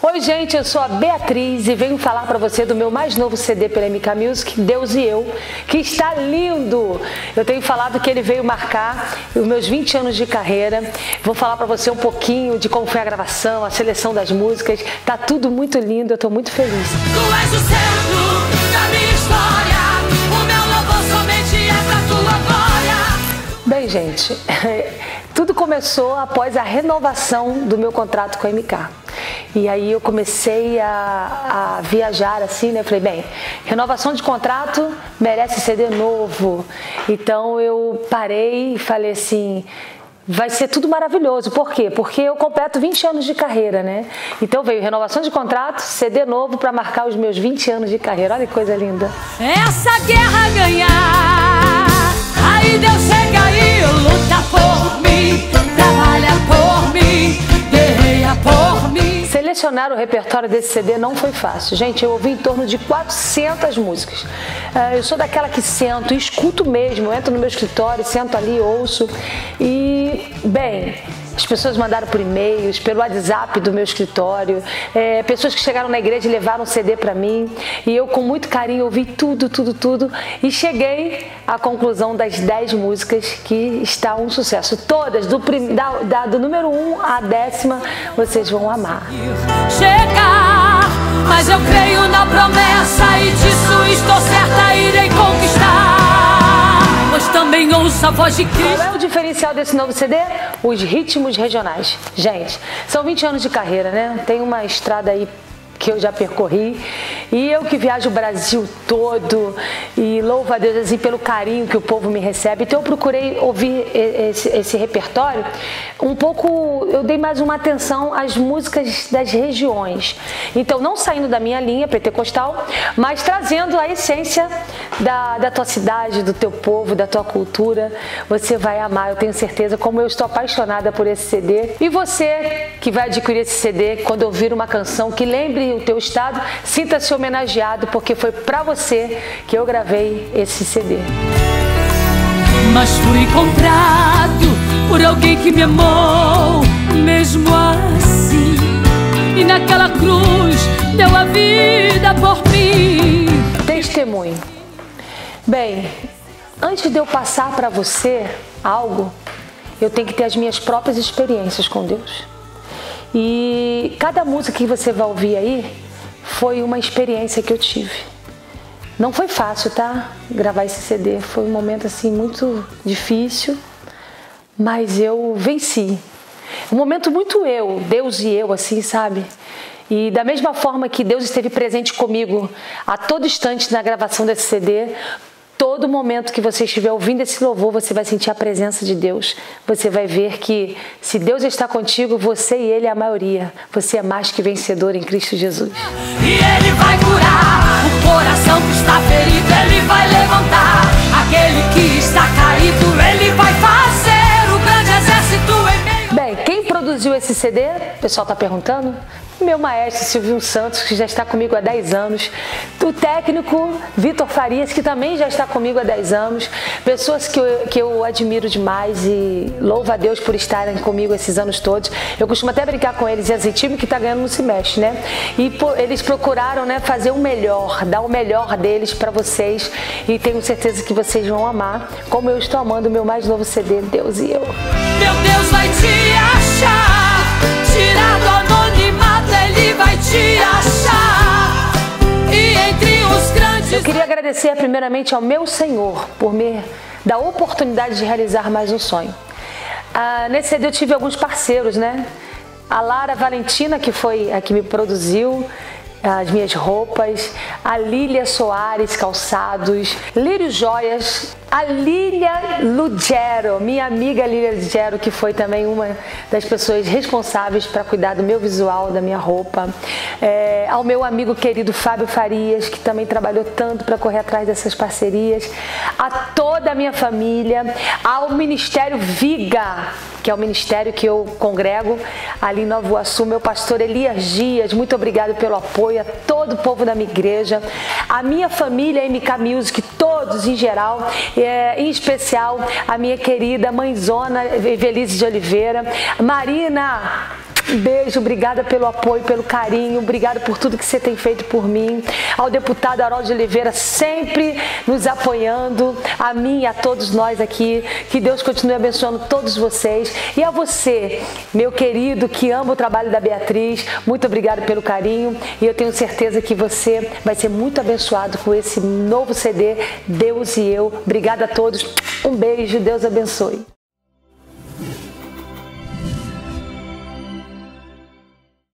Oi gente, eu sou a Beatriz e venho falar para você do meu mais novo CD pela MK Music, Deus e Eu, que está lindo. Eu tenho falado que ele veio marcar os meus 20 anos de carreira. Vou falar para você um pouquinho de como foi a gravação, a seleção das músicas. Tá tudo muito lindo, eu tô muito feliz. Tu és o centro da minha história, o meu louvor somente é pra tua glória. Bem, gente, tudo começou após a renovação do meu contrato com a MK. E aí eu comecei a viajar assim, né? Falei, bem, renovação de contrato merece CD novo. Então eu parei e falei assim, vai ser tudo maravilhoso. Por quê? Porque eu completo 20 anos de carreira, né? Então veio renovação de contrato, CD novo para marcar os meus 20 anos de carreira. Olha que coisa linda. Essa guerra ganhar, aí Deus chega e luta por mim, trabalha por mim, guerreia por mim. Selecionar o repertório desse CD não foi fácil. Gente, eu ouvi em torno de 400 músicas. Eu sou daquela que sento, escuto mesmo, eu entro no meu escritório, sento ali, ouço. E, bem, as pessoas mandaram por e-mails, pelo WhatsApp do meu escritório, pessoas que chegaram na igreja e levaram um CD para mim. E eu, com muito carinho, ouvi tudo. E cheguei à conclusão das 10 músicas que está um sucesso. Todas, do número 1 à 10ª, vocês vão amar. Chegar, mas eu creio na promessa e disso estou certa, irei conquistar. Mas também ouço a voz de Cristo. Qual é o diferencial desse novo CD? Os ritmos regionais. Gente, são 20 anos de carreira, né? Tem uma estrada aí que eu já percorri, e eu que viajo o Brasil todo e louvo a Deus assim pelo carinho que o povo me recebe. Então eu procurei ouvir esse repertório um pouco, eu dei mais uma atenção às músicas das regiões, então não saindo da minha linha pentecostal, mas trazendo a essência da tua cidade, do teu povo, da tua cultura. Você vai amar, eu tenho certeza, como eu estou apaixonada por esse CD. E você que vai adquirir esse CD, quando ouvir uma canção que lembre o teu estado, sinta-se homenageado, porque foi pra você que eu gravei esse CD. Mas fui comprado por alguém que me amou, mesmo assim, e naquela cruz deu a vida por mim. Testemunho. Bem, antes de eu passar para você algo, eu tenho que ter as minhas próprias experiências com Deus. E cada música que você vai ouvir aí foi uma experiência que eu tive. Não foi fácil, tá? Gravar esse CD. Foi um momento assim muito difícil, mas eu venci. Um momento muito Deus e eu, assim, sabe? E da mesma forma que Deus esteve presente comigo a todo instante na gravação desse CD, todo momento que você estiver ouvindo esse louvor, você vai sentir a presença de Deus. Você vai ver que se Deus está contigo, você e Ele é a maioria. Você é mais que vencedor em Cristo Jesus. E Ele vai curar o coração que está ferido, Ele vai levantar aquele que está caído, Ele vai fazer o grande exército em meio... Bem, quem produziu esse CD? O pessoal está perguntando. Meu maestro Silvio Santos, que já está comigo há 10 anos, o técnico Vitor Farias, que também já está comigo há 10 anos, pessoas que eu admiro demais e louvo a Deus por estarem comigo esses anos todos. Eu costumo até brincar com eles e assim, time que está ganhando não se mexe, né? E eles procuraram, né, fazer o melhor, dar o melhor deles para vocês, e tenho certeza que vocês vão amar, como eu estou amando o meu mais novo CD, Deus e Eu. Meu Deus vai te achar, tirar do anonimato, Ele vai te achar, e entre os grandes... Eu queria agradecer primeiramente ao meu Senhor por me dar a oportunidade de realizar mais um sonho. Nesse CD eu tive alguns parceiros, né? A Lara Valentina, que foi a que me produziu as minhas roupas, a Lília Soares Calçados, Lírio Joias, a Lília Lugero, minha amiga Lília Lugero, que foi também uma das pessoas responsáveis para cuidar do meu visual, da minha roupa, ao meu amigo querido Fábio Farias, que também trabalhou tanto para correr atrás dessas parcerias, a toda a minha família, ao Ministério Viga, que é o ministério que eu congrego ali em Nova Iguaçu, meu pastor Elias Dias, muito obrigado pelo apoio, a todo o povo da minha igreja, a minha família MK Music, todos em geral, em especial a minha querida mãezona Evelise de Oliveira, Marina, Um beijo, obrigada pelo apoio, pelo carinho, obrigada por tudo que você tem feito por mim. Ao deputado Harold de Oliveira, sempre nos apoiando, a mim e a todos nós aqui. Que Deus continue abençoando todos vocês. E a você, meu querido, que ama o trabalho da Beatriz, muito obrigada pelo carinho. E eu tenho certeza que você vai ser muito abençoado com esse novo CD, Deus e Eu. Obrigada a todos, um beijo, Deus abençoe.